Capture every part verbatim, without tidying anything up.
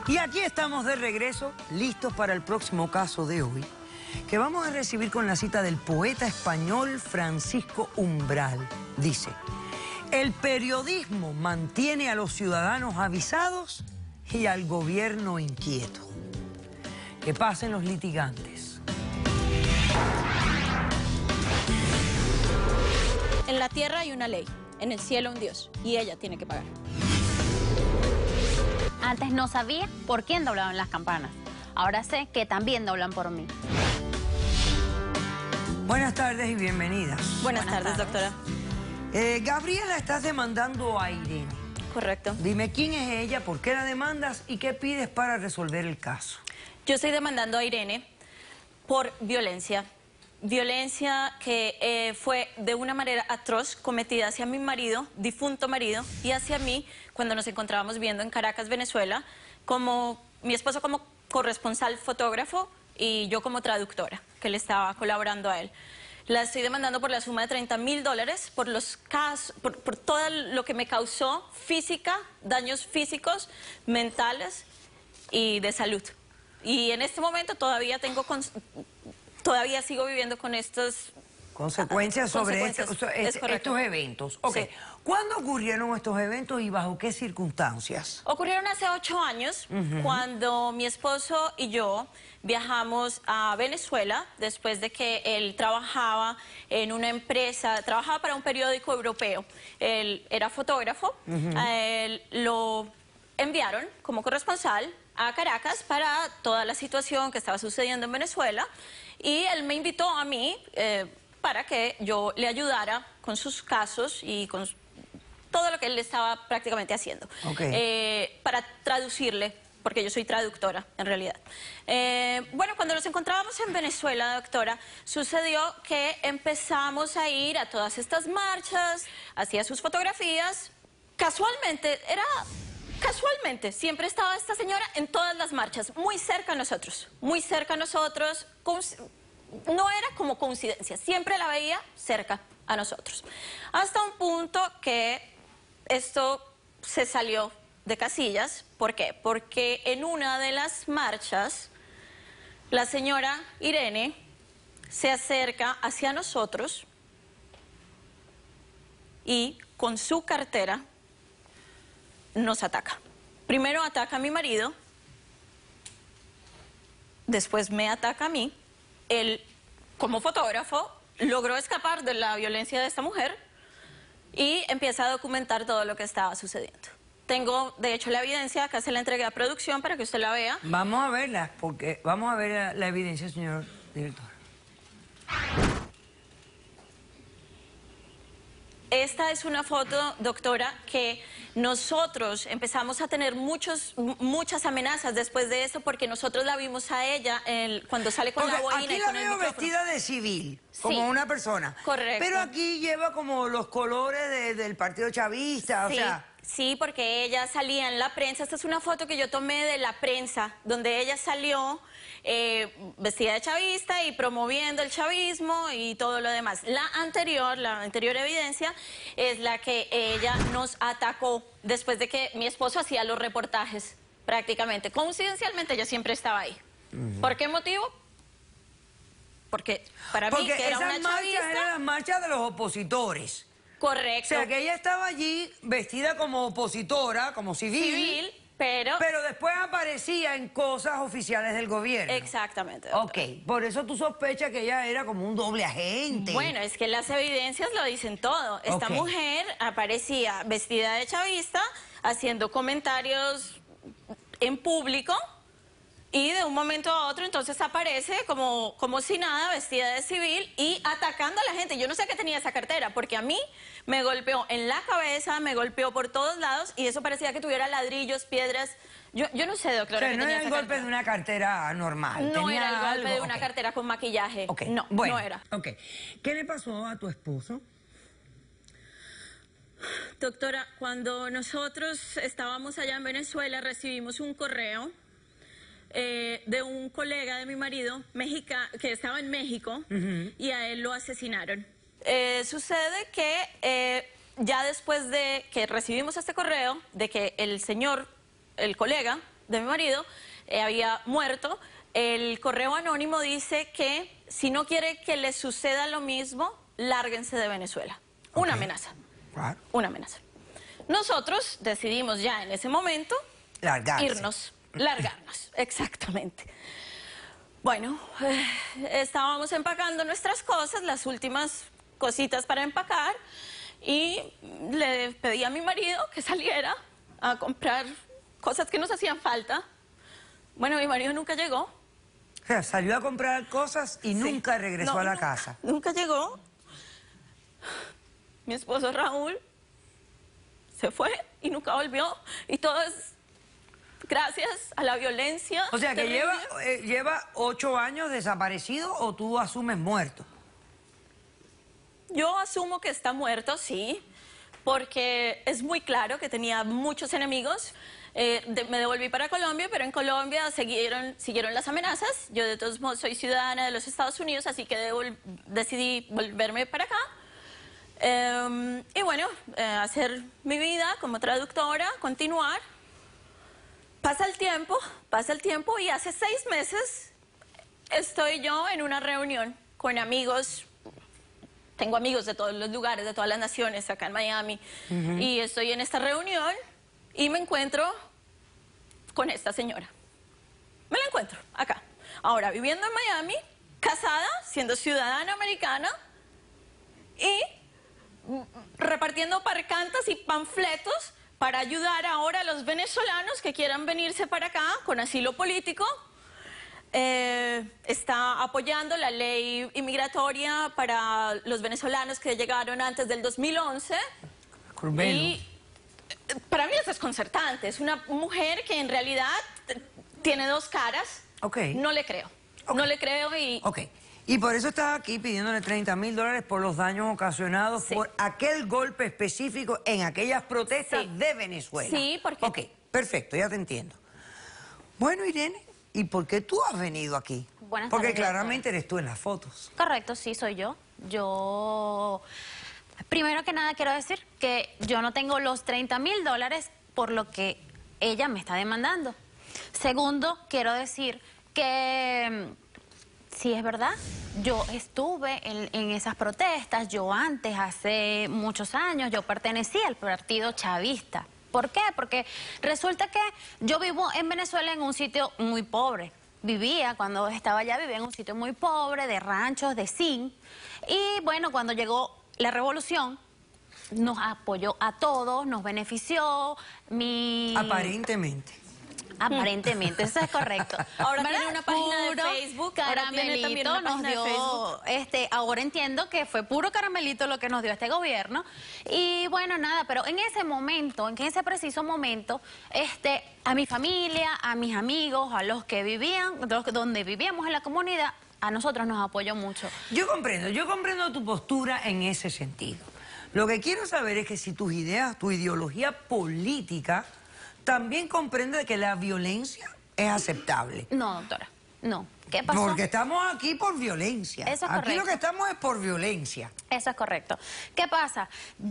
Y aquí estamos de regreso, listos para el próximo caso de hoy, que vamos a recibir con la cita del poeta español Francisco Umbral. Dice: el periodismo mantiene a los ciudadanos avisados y al gobierno inquieto. Que pasen los litigantes. En la tierra hay una ley, en el cielo un Dios, y ella tiene que pagar. Antes no sabía por quién doblaban las campanas. Ahora sé que también doblan por mí. Buenas tardes y bienvenidas. Buenas, Buenas tardes, tardes. doctora. Eh, Gabriela, estás demandando a Irene. Correcto. Dime quién es ella, por qué la demandas y qué pides para resolver el caso. Yo estoy demandando a Irene por violencia. Violencia que eh, fue de una manera atroz cometida hacia mi marido, difunto marido, y hacia mí cuando nos encontrábamos viviendo en Caracas, Venezuela, como mi esposo como corresponsal fotógrafo y yo como traductora, que le estaba colaborando a él. La estoy demandando por la suma de treinta mil dólares, por los casos, por, por todo lo que me causó física, daños físicos, mentales y de salud. Y en este momento todavía tengo... Todavía sigo viviendo con estos... Consecuencias sobre consecuencias. este- Es este- correcto. estos eventos. Ok. Sí. ¿Cuándo ocurrieron estos eventos y bajo qué circunstancias? Ocurrieron hace ocho años, uh-huh. cuando mi esposo y yo viajamos a Venezuela, después de que él trabajaba en una empresa, trabajaba para un periódico europeo. Él era fotógrafo, uh-huh. a él lo enviaron como corresponsal a Caracas para toda la situación que estaba sucediendo en Venezuela, y él me invitó a mí eh, para que yo le ayudara con sus casos y con todo lo que él estaba prácticamente haciendo, okay. eh, para traducirle, porque yo soy traductora en realidad. Eh, bueno, cuando nos encontrábamos en Venezuela, doctora, sucedió que empezamos a ir a todas estas marchas, hacía sus fotografías. Casualmente, era... Casualmente, siempre estaba esta señora en todas las marchas, muy cerca a nosotros, muy cerca a nosotros. No era como coincidencia, siempre la veía cerca a nosotros. Hasta un punto que esto se salió de casillas. ¿Por qué? Porque en una de las marchas, la señora Irene se acerca hacia nosotros y con su cartera nos ataca. Primero ataca a mi marido, después me ataca a mí. Él, como fotógrafo, logró escapar de la violencia de esta mujer y empieza a documentar todo lo que estaba sucediendo. Tengo, de hecho, la evidencia, acá se la entregué a producción para que usted la vea. Vamos a verla, porque vamos a ver la, la evidencia, señor director. Esta es una foto, doctora, que nosotros empezamos a tener muchos, muchas amenazas después de eso, porque nosotros la vimos a ella el, cuando sale con porque la boina aquí y la con el veo micrófono. vestida de civil, como Sí, una persona. correcto. Pero aquí lleva como los colores de, del Partido Chavista, Sí, o sea... sí, porque ella salía en la prensa. Esta es una foto que yo tomé de la prensa, donde ella salió eh, vestida de chavista y promoviendo el chavismo y todo lo demás. La anterior, la anterior evidencia es la que ella nos atacó después de que mi esposo hacía los reportajes, prácticamente. Coincidencialmente ella siempre estaba ahí. Uh-huh. ¿Por qué motivo? Porque para porque mí, que era esas una marchas chavista... eran las marchas de los opositores. Correcto. O sea, que ella estaba allí vestida como opositora, como civil. Civil, pero... Pero después aparecía en cosas oficiales del gobierno. Exactamente. Ok, por eso tú sospechas que ella era como un doble agente. Bueno, es que las evidencias lo dicen todo. Esta Okay. mujer aparecía vestida de chavista, haciendo comentarios en público, y de un momento a otro entonces aparece como, como si nada, vestida de civil y atacando a la gente. Yo no sé qué tenía esa cartera, porque a mí me golpeó en la cabeza, me golpeó por todos lados, y eso parecía que tuviera ladrillos, piedras. Yo, yo no sé, doctora, O sea, qué no tenía era el esa golpe cartera. de una cartera normal. No tenía era el golpe algo. de una Okay. cartera con maquillaje. Okay. No, bueno, no era. Ok. ¿Qué le pasó a tu esposo? Doctora, cuando nosotros estábamos allá en Venezuela, recibimos un correo eh, de un colega de mi marido, Mexica, que estaba en México, uh-huh. y a él lo asesinaron. Eh, sucede que eh, ya después de que recibimos este correo, de que el señor, el colega, de mi marido eh, había muerto. El correo anónimo dice que si no quiere que le suceda lo mismo, lárguense de Venezuela. Una Ok. amenaza. Claro. Una amenaza. Nosotros decidimos ya en ese momento Largarse. irnos, largarnos, exactamente. Bueno, eh, estábamos empacando nuestras cosas, las últimas cositas para empacar, y le pedí a mi marido que saliera a comprar cosas que nos hacían falta. Bueno, mi marido nunca llegó. O sea, salió a comprar cosas y Sí. nunca regresó No, a la nunca, casa. Nunca llegó. Mi esposo Raúl se fue y nunca volvió. Y todo es gracias a la violencia. O sea, que terrible. lleva, eh, lleva ocho años desaparecido o tú asumes muerto. Yo asumo que está muerto, sí, porque es muy claro que tenía muchos enemigos. Eh, de- me devolví para Colombia, pero en Colombia siguieron, siguieron las amenazas. Yo de todos modos soy ciudadana de los Estados Unidos, así que devol- decidí volverme para acá. Eh, y bueno, eh, hacer mi vida como traductora, continuar. Pasa el tiempo, pasa el tiempo y hace seis meses estoy yo en una reunión con amigos. Tengo amigos de todos los lugares, de todas las naciones acá en Miami. Y estoy en esta reunión y me encuentro con esta señora. Me la encuentro acá. Ahora, viviendo en Miami, casada, siendo ciudadana americana y mm, repartiendo parcantas y panfletos para ayudar ahora a los venezolanos que quieran venirse para acá con asilo político. Eh, está apoyando la ley inmigratoria para los venezolanos que llegaron antes del dos mil once. Curvelo. Y eh, para mí es desconcertante. Es una mujer que en realidad eh, tiene dos caras. Ok. No le creo. Ok. No le creo y... Ok. Y por eso estás aquí pidiéndole treinta mil dólares por los daños ocasionados Sí. por aquel golpe específico en aquellas protestas Sí. de Venezuela. Sí, porque- Ok, perfecto, ya te entiendo. Bueno, Irene, ¿y por qué tú has venido aquí? Buenas Porque tardes, claramente eres tú en las fotos. Correcto, sí, soy yo. Yo, primero que nada quiero decir que yo no tengo los treinta mil dólares por lo que ella me está demandando. Segundo, quiero decir que mm, sí es verdad, yo estuve en, en esas protestas, yo antes, hace muchos años, yo pertenecía al partido chavista. ¿Por qué? Porque resulta que yo vivo en Venezuela en un sitio muy pobre. Vivía, cuando estaba allá, vivía en un sitio muy pobre, de ranchos, de zinc. Y bueno, cuando llegó la revolución, nos apoyó a todos, nos benefició. Mi... Aparentemente. Aparentemente, eso es correcto. Ahora ¿Verdad? tiene una página de Puro Facebook, ahora tiene también Caramelito una nos página de dio, Facebook. este, ahora entiendo que fue puro caramelito lo que nos dio este gobierno. Y bueno, nada, pero en ese momento, en ese preciso momento, este, a mi familia, a mis amigos, a los que vivían, los, donde vivíamos en la comunidad, a nosotros nos apoyó mucho. Yo comprendo, yo comprendo tu postura en ese sentido. Lo que quiero saber es que si tus ideas, tu ideología política también comprende que la violencia es aceptable. No, doctora, no. ¿Qué pasó? Porque estamos aquí por violencia. Eso es aquí correcto. lo que estamos es por violencia. Eso es correcto. ¿Qué pasa?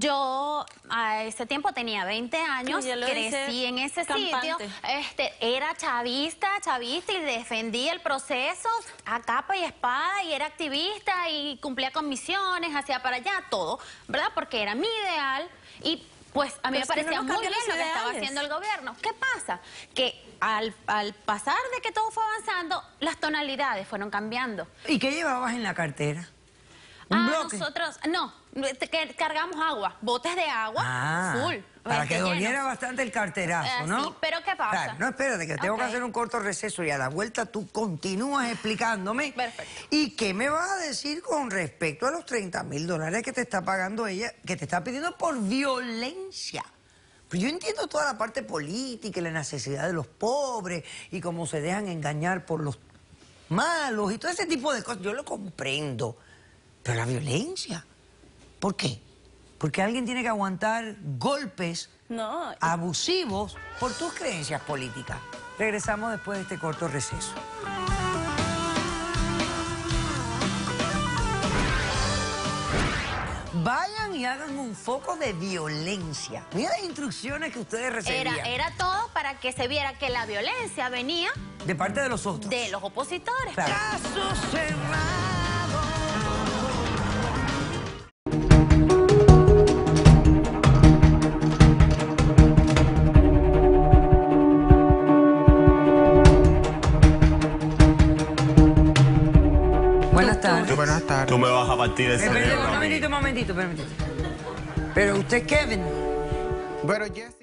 Yo a ese tiempo tenía veinte años, Sí, ya lo crecí dice en ese campante. sitio, este, era chavista, chavista y defendía el proceso a capa y espada y era activista y cumplía con misiones, hacía para allá, todo, ¿verdad? Porque era mi ideal y pues a mí Pero me es que parecía no muy cambian bien los lo que estaba ideales. haciendo el gobierno. ¿Qué pasa? Que al, al pasar de que todo fue avanzando, las tonalidades fueron cambiando. ¿Y qué llevabas en la cartera? ¿Un Ah, bloque? nosotros, no, que cargamos agua, botes de agua, Ah, full. para este, que doliera llenos. bastante el carterazo, Eh, ¿no? sí, pero ¿qué pasa? Claro, no, espérate, que tengo Ok. que hacer un corto receso y a la vuelta tú continúas explicándome. Perfecto. ¿Y qué me vas a decir con respecto a los treinta mil dólares que te está pagando ella, que te está pidiendo por violencia? Pues yo entiendo toda la parte política y la necesidad de los pobres y cómo se dejan engañar por los malos y todo ese tipo de cosas. Yo lo comprendo. Pero la violencia, ¿por qué? Porque alguien tiene que aguantar golpes No, abusivos por tus creencias políticas. Regresamos después de este corto receso. vayan y hagan un foco de violencia. Mira las instrucciones que ustedes recibían. Era, era todo para que se viera que la violencia venía de parte de los otros. de los opositores. Claro. Caso cerrado. Buenas tardes. Buenas tardes. Tú me vas a partir el Espera, cerebro. un momentito, un momentito, un momentito. Pero usted, Kevin. Bueno, Jess.